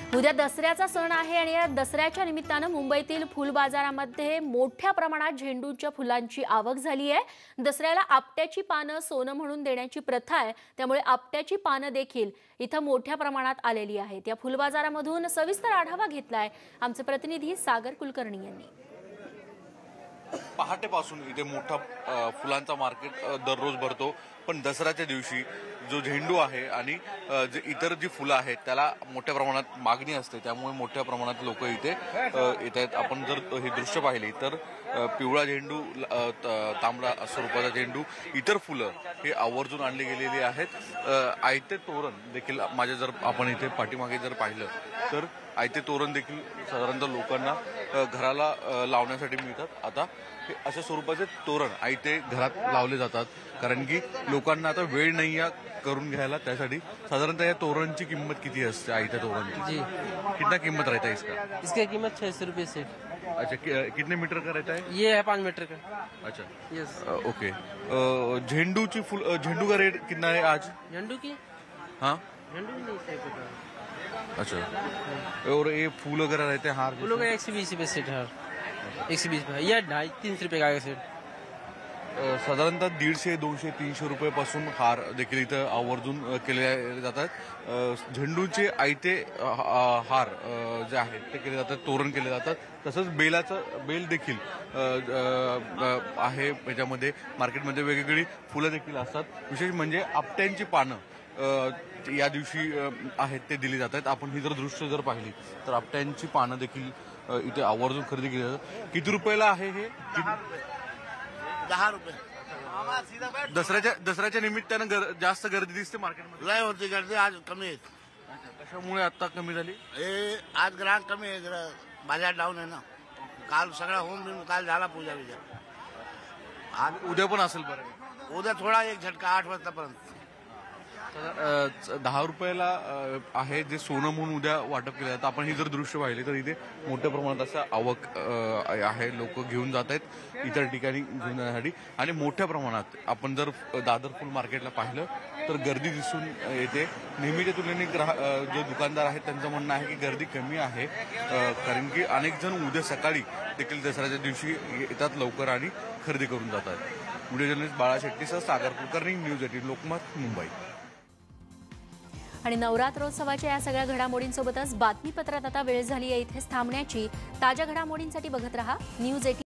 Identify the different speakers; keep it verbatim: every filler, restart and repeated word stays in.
Speaker 1: उद्या दसऱ्याचा सण आहे आणि या दसऱ्याच्या निमित्ताने मुंबईतील फुल बाजारामध्ये मोठ्या प्रमाणात झेंडूच्या फुलांची आवक झाली आहे। दसऱ्याला आपट्याची पानं सोनं म्हणून देण्याची प्रथा आहे, त्यामुळे आपट्याची पानं देखील इथं मोठ्या प्रमाणात आलेली आहेत। या फुल बाजारामधून सविस्तर आढावा घेतलाय आमचे प्रतिनिधी सागर कुलकर्णी यांनी।
Speaker 2: पहाटेपासून इथे मोठा फुलांचा मार्केट दररोज भरतो, पण दसऱ्याच्या दिवशी जो झेंडू आहे आणि जे इतर जी फुलं आहेत त्याला मोठ्या प्रमाणात मागणी असते, त्यामुळे मोठ्या प्रमाणात लोक इथे येत आहेत। आपण जर हे दृश्य पाहिले तर पिवळा झेंडू, तांबडा स्वरूपाचा झेंडू, इतर फुलं हे आवर्जून आणली गेलेली आहेत। आयते तोरण देखील माझ्या जर आपण इथे पाठीमागे जर पाहिलं तर आयते तोरण देखील साधारणतः लोकांना घराला लावण्यासाठी मिळतात। आता हे अशा स्वरूपाचे तोरण आयते घरात लावले जातात, कारण की लोकांना आता वेळ नाही आहे करून घ्यायला, त्यासाठी साधारणतः या तोरणची किंमत किती असते? आयत्या तोरणची जी कितना कीमत रहता है इसका?
Speaker 3: इसकी कीमत छह सौ रुपये से।
Speaker 2: अच्छा, कितने मीटर का रहता है?
Speaker 3: ये है पाँच मीटर का।
Speaker 2: अच्छा,
Speaker 3: यस।
Speaker 2: ओके। झेंडू ची फूल, झेंडू का रेट कितना है आज?
Speaker 3: झेंडू की
Speaker 2: हाँ
Speaker 3: झेंडू की नहीं सही पता।
Speaker 2: अच्छा, और ये फूल वगैरह रहते हैं, हार
Speaker 3: फूलों का एक सौ बीस रुपये सेट है, एक सौ बीस रुपये, ये ढाई तीन सौ रुपये का सेट।
Speaker 2: साधारणतः दीडशे दोनशे तीनशे रुपयापासून हार देखील इथं आवर्जून केले जातात। झेंडूचे आयते हार जे आहेत ते केले जातात, तोरण केले जातात। तसंच बेलाचं बेल देखील आहे याच्यामध्ये। मार्केटमध्ये वेगवेगळी फुलं देखील असतात। विशेष म्हणजे आपट्यांची पानं या दिवशी आहेत ते दिली जातात। आपण ही जर दृश्य जर पाहिली तर आपट्यांची पानं देखील इथे आवर्जून खरेदी केली जातात। किती रुपयाला आहे हे?
Speaker 4: दहा रुपये।
Speaker 2: दसऱ्याच्या दसऱ्याच्या निमित्तानं गर, जास्त गर्दी दिसते मार्केटमध्ये?
Speaker 4: लय होती गर्दी, आज कमी आहे।
Speaker 2: कशामुळे आता कमी झाली?
Speaker 4: हे आज ग्राहक कमी आहे, बाजार डाऊन आहे ना। काल सगळा होम बिम काल झाला, पूजा बिजा।
Speaker 2: आज उद्या पण असेल बरं?
Speaker 4: उद्या थोडा एक झटका आठ वाजतापर्यंत।
Speaker 2: दहा रुपयाला आहे जे सोनं म्हणून उद्या वाटप केलं जातं। आपण ही जर दृश्य पाहिले तर इथे मोठ्या प्रमाणात असा आवक आहे, लोक घेऊन जात आहेत इतर ठिकाणी घेऊन जाण्यासाठी। आणि मोठ्या प्रमाणात आपण जर दादर फुल मार्केटला पाहिलं तर गर्दी दिसून येते। नेहमीच्या तुलनेने ग्राहक जे दुकानदार आहेत त्यांचं म्हणणं आहे की गर्दी कमी आहे, कारण की अनेक जण उद्या सकाळी देखील दसऱ्याच्या दिवशी येतात लवकर आणि खरेदी करून जातात। व्हिडिओ जर्नलिस्ट बाळा शेट्टीसह सागर कुलकर्णी, न्यूज एटीन लोकमत, मुंबई।
Speaker 1: आणि नवरात्रोत्सवाच्या या सगळ्या घडामोडींसोबतच बातमीपत्रात आता वेळ झाली आहे इथेच थांबण्याची। ताज्या घडामोडींसाठी बघत रहा न्यूज एटीन।